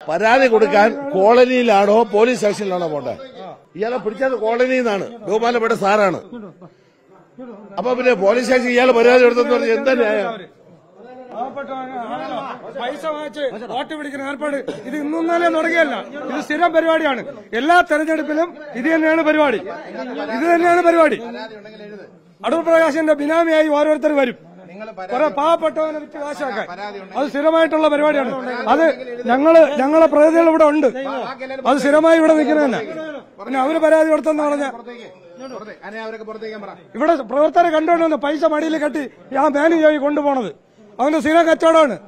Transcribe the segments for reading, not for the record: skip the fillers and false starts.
പരാതി കൊടുക്കാൻ കോളനിയിലാണോ പോലീസ് സ്റ്റേഷനിലാണോ പോട്ടെ? ഇയാളെ പിടിച്ചത് കോളനിയിൽ നിന്നാണ്, ബഹുമാനപ്പെട്ട സാറാണ്. അപ്പൊ പിന്നെ പോലീസ് സ്റ്റേഷൻ ഇയാൾ പരാതി കൊടുത്തെന്ന് പറഞ്ഞാൽ എന്താ ന്യായം? പൈസ വാങ്ങിച്ച് വോട്ട് പിടിക്കുന്ന ഏർപ്പാട് ഇത് ഇന്നൊന്നല്ലേ തുടങ്ങിയല്ല, ഇത് സ്ഥിരം പരിപാടിയാണ്. എല്ലാ തെരഞ്ഞെടുപ്പിലും ഇത് തന്നെയാണ് പരിപാടി. അടൂർ പ്രകാശിന്റെ ബിനാമിയായി ഓരോരുത്തർ വരും, കുറെ പാവപ്പെട്ടവനെ വിറ്റ് കാശാക്കാൻ. അത് സ്ഥിരമായിട്ടുള്ള പരിപാടിയാണ്. അത് ഞങ്ങളെ പ്രതിനിധികൾ ഇവിടെ ഉണ്ട്, അത് സ്ഥിരമായി ഇവിടെ നിൽക്കുന്നതന്നെ. പിന്നെ അവര് പരാതി കൊടുത്തെന്ന് പറഞ്ഞ ഇവിടെ പ്രവർത്തകരെ കണ്ടുകൊണ്ടുവന്ന് പൈസ മടിയിൽ കെട്ടി ആ മാനേജ് കൊണ്ടുപോണത് അവന്റെ സ്ഥിര കച്ചവടമാണ്.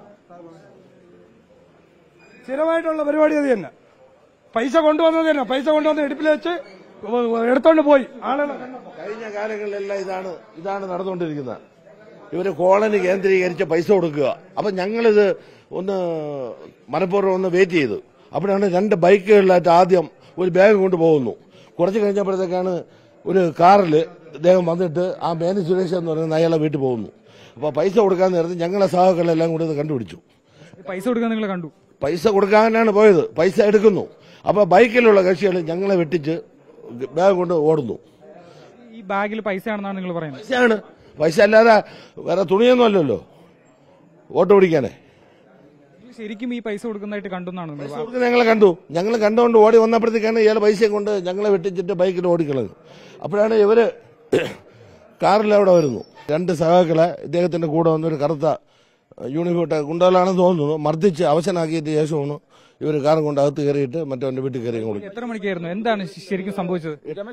സ്ഥിരമായിട്ടുള്ള പരിപാടി അത് തന്നെ. പൈസ കൊണ്ടുവന്നത് തന്നെ, പൈസ കൊണ്ടുവന്ന് ഇടുപ്പിൽ വെച്ച് എടുത്തോണ്ട് പോയി ആളുകൾ. കഴിഞ്ഞ കാലങ്ങളിലെല്ലാം ഇതാണ് നടന്നുകൊണ്ടിരിക്കുന്നത്. ഇവര് കോളനി കേന്ദ്രീകരിച്ച് പൈസ കൊടുക്കുക. അപ്പൊ ഞങ്ങളിത് ഒന്ന് മനഃപൂർവ്വം ഒന്ന് വെയിറ്റ് ചെയ്തു. അപ്പോഴാണ് 2 ബൈക്കുകളിലായിട്ട് ആദ്യം ഒരു ബാഗ് കൊണ്ടുപോകുന്നു. കുറച്ച് കഴിഞ്ഞപ്പോഴത്തേക്കാണ് ഒരു കാറിൽ ഇദ്ദേഹം വന്നിട്ട് ആ മേനി സുരേഷ് എന്ന് പറയുന്ന അയാളെ വീട്ടിൽ പോകുന്നു. അപ്പൊ പൈസ കൊടുക്കാൻ നേരത്തെ ഞങ്ങളെ സഹാക്കളെല്ലാം കൂടി ഇത് കണ്ടുപിടിച്ചു. പൈസ കൊടുക്കാൻ നിങ്ങൾ കണ്ടു? പൈസ കൊടുക്കാനാണ് പോയത്. പൈസ എടുക്കുന്നു. അപ്പൊ ബൈക്കിലുള്ള കക്ഷികൾ ഞങ്ങളെ വെട്ടിച്ച് ബാഗ് കൊണ്ട് ഓടുന്നു. ഈ ബാഗിൽ പൈസയാണെന്നാണ് നിങ്ങൾ പറയുന്നത്? പൈസയാണ്. പൈസ അല്ലാതെ വേറെ തുണിയൊന്നും അല്ലല്ലോ വോട്ട് പിടിക്കാനേ. ശരിക്കും ഈ പൈസ കൊടുക്കുന്നതായിട്ട് കണ്ടെന്നാണ് ഞങ്ങളെ കണ്ടു. ഞങ്ങൾ കണ്ടുകൊണ്ട് ഓടി വന്നപ്പോഴത്തേക്കാണ് ഇയാൾ പൈസ കൊണ്ട് ഞങ്ങളെ വെട്ടിച്ചിട്ട് ബൈക്കിൽ ഓടിക്കളഞ്ഞു. അപ്പോഴാണ് ഇവര് കാറിൽ അവിടെ വരുന്നു. 2 സഹാക്കളെ ഇദ്ദേഹത്തിന്റെ കൂടെ വന്നൊരു കറുത്ത യൂണിഫോം ഇട്ട ഗുണ്ടകളാണെന്ന് തോന്നുന്നു മർദ്ദിച്ച് അവശനാക്കിയിട്ട് ശേഷമാണ് ഇവർ കാറും കൊണ്ട് അകത്ത് കയറിയിട്ട് മറ്റവന്റെ വീട്ടിൽ കയറി കൊടുക്കും. എത്ര മണിക്കായിരുന്നു? എന്താണ് ശരിക്കും സംഭവിച്ചത്?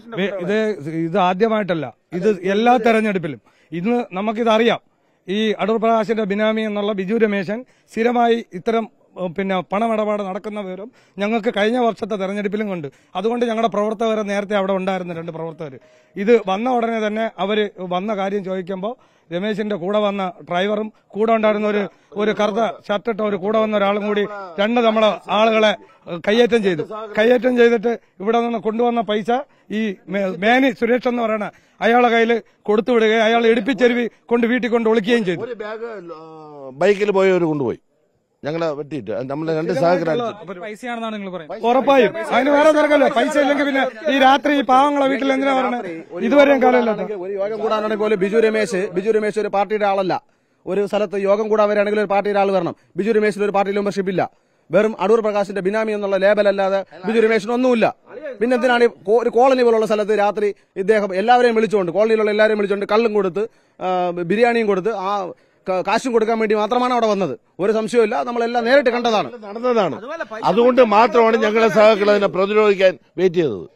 ഇത് ആദ്യമായിട്ടല്ല, ഇത് എല്ലാ തെരഞ്ഞെടുപ്പിലും ഇന്ന് നമുക്കിതറിയാം. ഈ അടൂർ പ്രകാശിന്റെ ബിനാമി എന്നുള്ള ബിജു രമേശൻ സ്ഥിരമായി ഇത്തരം പണമിടപാട് നടക്കുന്ന വിവരം ഞങ്ങൾക്ക് കഴിഞ്ഞ വർഷത്തെ തെരഞ്ഞെടുപ്പിലും കണ്ട്. അതുകൊണ്ട് ഞങ്ങളുടെ പ്രവർത്തകർ നേരത്തെ അവിടെ ഉണ്ടായിരുന്ന 2 പ്രവർത്തകർ ഇത് വന്ന ഉടനെ തന്നെ അവര് വന്ന കാര്യം ചോദിക്കുമ്പോൾ രമേശിന്റെ കൂടെ വന്ന ഡ്രൈവറും കൂടെ ഉണ്ടായിരുന്ന ഒരു കറുത്ത ഷർട്ടിട്ട ഒരു കൂടെ വന്ന ഒരാളും കൂടി 2 നമ്മളെ ആളുകളെ കയ്യേറ്റം ചെയ്തിട്ട് ഇവിടെ നിന്ന് കൊണ്ടുവന്ന പൈസ ഈ മേനി സുരേഷ് എന്ന് പറയുന്ന അയാളെ കയ്യിൽ കൊടുത്തുവിടുകയും അയാൾ ഇടിപ്പിച്ചെരുവി കൊണ്ട് വീട്ടിൽ കൊണ്ട് ഒളിക്കുകയും ചെയ്തു. ഒരു ബാഗ് ബൈക്കിൽ പോയവർ കൊണ്ടുപോയി ഞങ്ങളെ വെട്ടിയിട്ട് നമ്മളെ 2 സഹകരണം. പൈസയാണെന്നാണ് നിങ്ങൾ പറയുന്നത്? ഉറപ്പായും. അതിന് വേറെ തിരക്കല്ലോ. പൈസ ഇല്ലെങ്കിൽ പിന്നെ ഈ രാത്രി ഈ പാവങ്ങളെ വീട്ടിൽ എന്തിനാ പറയുന്നത്? ഇതുവരെയും കാലമല്ല. ഒരു യോഗം കൂടാനാണെങ്കിൽ പോലും ബിജു രമേശ് ഒരു പാർട്ടിയുടെ ആളല്ല. ഒരു സ്ഥലത്ത് യോഗം കൂടാൻ വരികയാണെങ്കിൽ ഒരു പാർട്ടിയുടെ ആൾ വരണം. ബിജു രമേശിന് ഒരു പാർട്ടി മെമ്പർഷിപ്പ് ഇല്ല. വെറും അടൂർ പ്രകാശിന്റെ ബിനാമി എന്നുള്ള ലേബൽ അല്ലാതെ ബിജു രമേശിന് ഒന്നുമില്ല. പിന്നെ എന്തിനാണ് ഒരു കോളനി പോലുള്ള സ്ഥലത്ത് രാത്രി ഇദ്ദേഹം എല്ലാവരെയും വിളിച്ചുകൊണ്ട്, കോളനിയിലുള്ള എല്ലാവരെയും വിളിച്ചുകൊണ്ട് കള്ളും കൊടുത്ത് ബിരിയാണിയും കൊടുത്ത് ആ കാശും കൊടുക്കാൻ വേണ്ടി മാത്രമാണ് അവിടെ വന്നത്? ഒരു സംശയമില്ല, നമ്മളെല്ലാം നേരിട്ട് കണ്ടതാണ്, നടന്നതാണ്. അതുകൊണ്ട് മാത്രമാണ് ഞങ്ങളെ സഹാക്കൾ അതിനെ പ്രതിരോധിക്കാൻ വെയിറ്റ് ചെയ്തത്.